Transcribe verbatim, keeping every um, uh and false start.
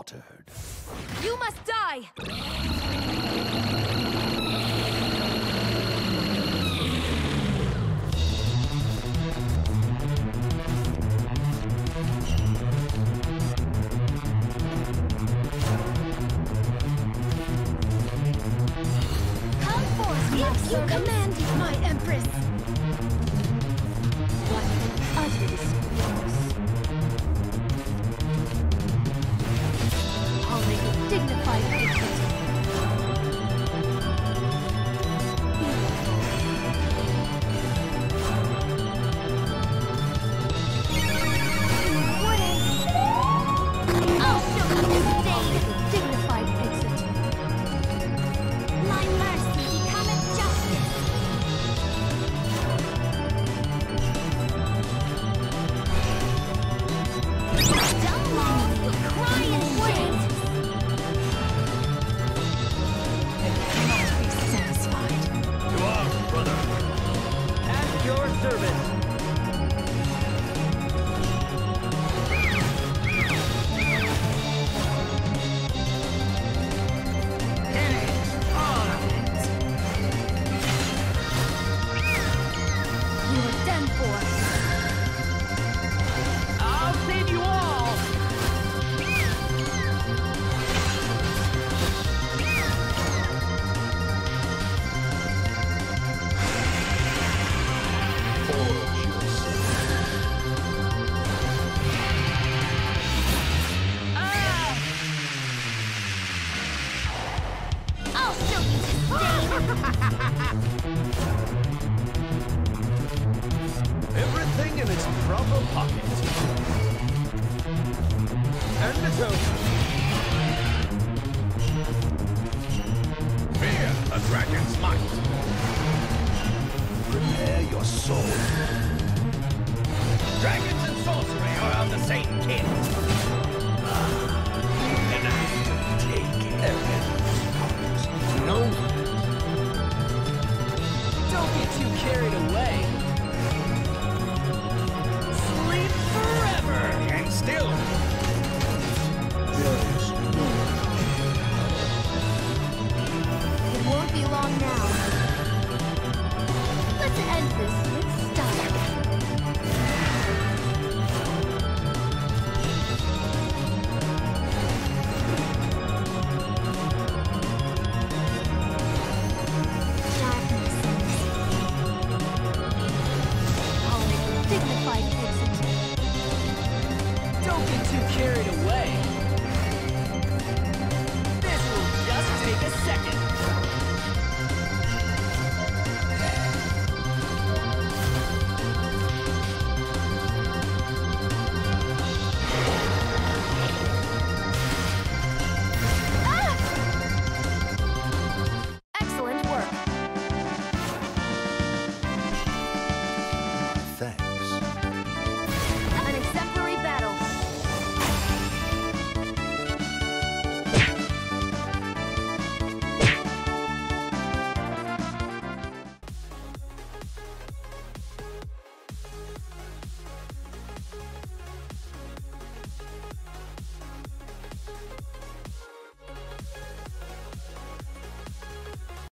slaughtered. You must die! Come forth, yes, you commanded, my Empress! What utter disgrace! I'll make a dignified exit. I'll show you this day a dignified exit. My mercy becometh justice. Dumb laws will cry and wait. Not be satisfied. To arms, brother. At your service. You are done for. I'll save you all. Ah! I'll show you disdain. Everything in its proper pocket. And it's over. Fear a dragon's might. Prepare your soul. Dragons and sorcery are of the same kin. And I take it. No. Don't get too carried away. Sleep forever. And still. It won't be long now.